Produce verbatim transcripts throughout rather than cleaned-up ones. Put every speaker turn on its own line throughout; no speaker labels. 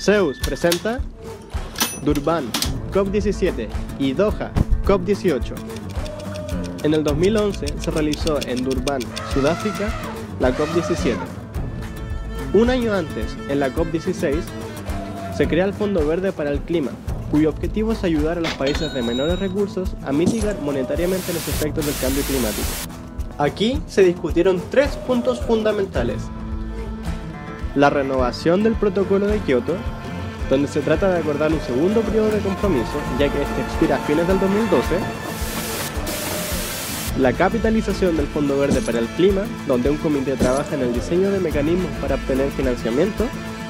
Zeus presenta Durban, COP diecisiete y Doha, COP dieciocho. En el dos mil once se realizó en Durban, Sudáfrica, la COP diecisiete. Un año antes, en la COP dieciséis, se crea el Fondo Verde para el Clima, cuyo objetivo es ayudar a los países de menores recursos a mitigar monetariamente los efectos del cambio climático. Aquí se discutieron tres puntos fundamentales: la renovación del Protocolo de Kioto, donde se trata de acordar un segundo periodo de compromiso, ya que este expira a fines del dos mil doce, la capitalización del Fondo Verde para el Clima, donde un comité trabaja en el diseño de mecanismos para obtener financiamiento,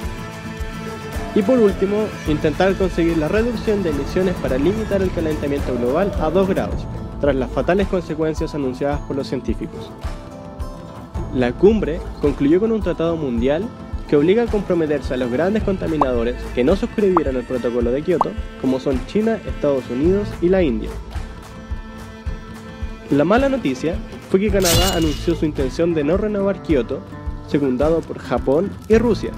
y por último, intentar conseguir la reducción de emisiones para limitar el calentamiento global a dos grados, tras las fatales consecuencias anunciadas por los científicos. La cumbre concluyó con un tratado mundial que obliga a comprometerse a los grandes contaminadores que no suscribieron el Protocolo de Kioto, como son China, Estados Unidos y la India. La mala noticia fue que Canadá anunció su intención de no renovar Kioto, secundado por Japón y Rusia.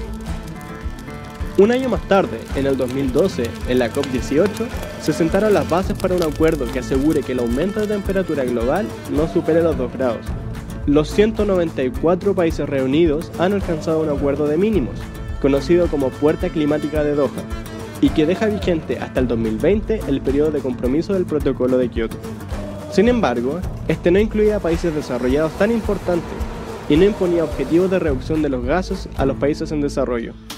Un año más tarde, en el dos mil doce, en la COP dieciocho, se sentaron las bases para un acuerdo que asegure que el aumento de temperatura global no supere los dos grados. Los ciento noventa y cuatro países reunidos han alcanzado un acuerdo de mínimos, conocido como Puerta Climática de Doha, y que deja vigente hasta el dos mil veinte el periodo de compromiso del Protocolo de Kioto. Sin embargo, este no incluía a países desarrollados tan importantes y no imponía objetivos de reducción de los gases a los países en desarrollo.